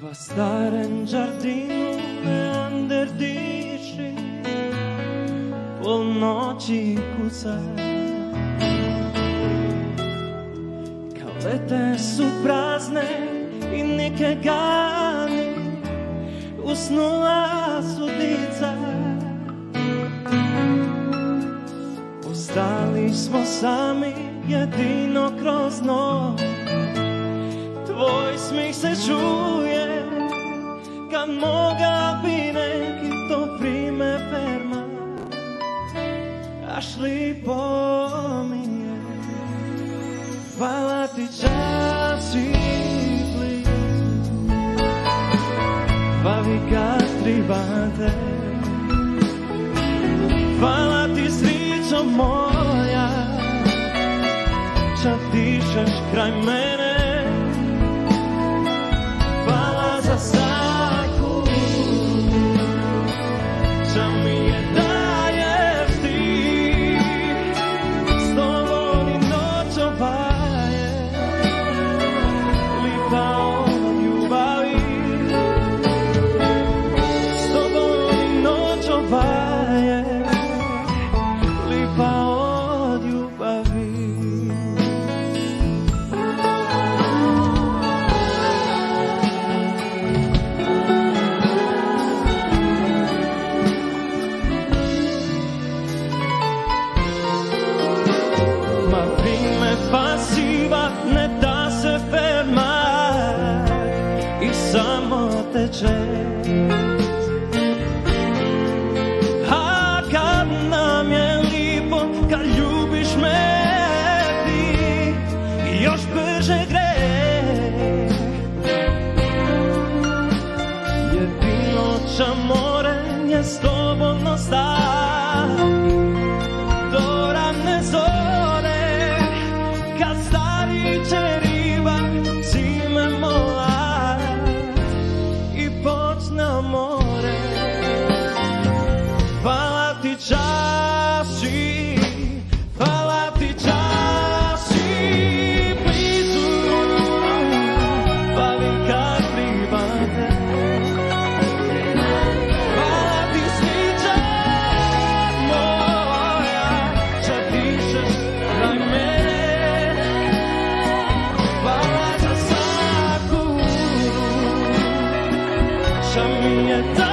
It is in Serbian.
Va stare in giardino e dici polnoći kuca. Kalete su prazne i neke gani, usnula su dica. Ostali smo sami jedino kroz noć. Tvoj smih se čuje kad moga bi neki to prime ferma. Až lipo mi je, hvala ti časi blizu, bavi kad tribate. Hvala ti srićo moja, čak dišeš kraj mene. Hvala za svaku ča mi je daješ ti, s tobom i noć ova je lipa od ljubavi. S tobom i noć ova je lipa od ljubavi. Pasiva ne da se fermar i samo teče. A kad nam je lipo, kad ljubiš me ti, još brže gre. Jedino ča morenje s tobom ostavi do rane zore. Kad stari će riba zime mola i počne more. Hvala ti časi, hvala ti časi blizu, bavi kad pribate. Hvala ti sviđa moja, čak dišeš kraj mene. Ča mi je